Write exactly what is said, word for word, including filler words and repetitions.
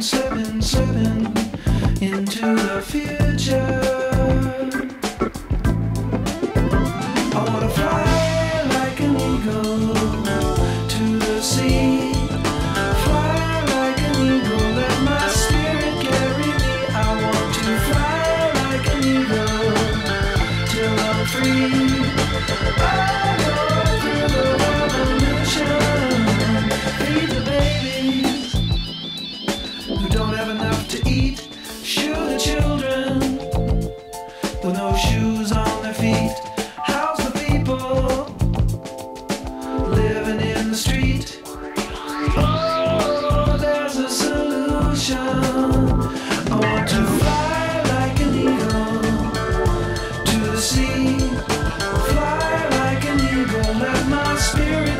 slipping, slipping into the future. I wanna fly like an eagle to the sea. Fly like an eagle, let my spirit carry me. I want to fly like an eagle till I'm free. I go through the revolution, feed the babies who don't have enough to eat. Shoe the children with no shoes on their feet. House the people living in the street. Oh, there's a solution. I want to fly like an eagle to the sea. Fly like an eagle, let my spirit